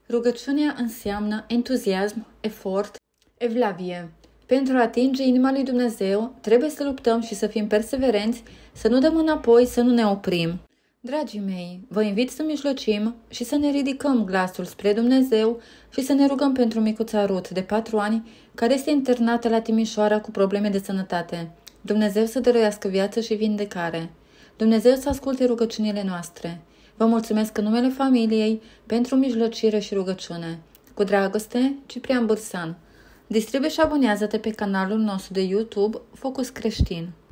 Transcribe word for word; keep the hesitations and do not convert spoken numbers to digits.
Rugăciunea înseamnă entuziasm, efort, evlavie. Pentru a atinge inima lui Dumnezeu, trebuie să luptăm și să fim perseverenți, să nu dăm înapoi, să nu ne oprim. Dragii mei, vă invit să mijlocim și să ne ridicăm glasul spre Dumnezeu și să ne rugăm pentru micuța Ruth de patru ani, care este internată la Timișoara cu probleme de sănătate. Dumnezeu să dăruiască viață și vindecare. Dumnezeu să asculte rugăciunile noastre. Vă mulțumesc în numele familiei pentru mijlocire și rugăciune. Cu dragoste, Ciprian Bursan. Distribuie și abonează-te pe canalul nostru de YouTube Focus Creștin.